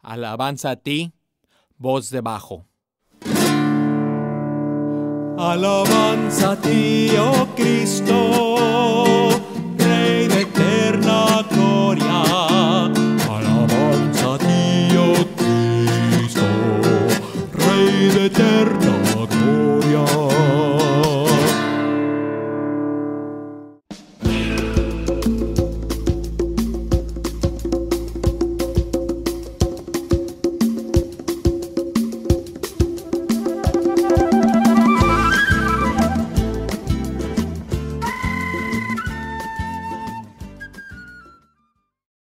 Alabanza a ti, voz de bajo. Alabanza a ti, oh Cristo, Rey de eterna gloria.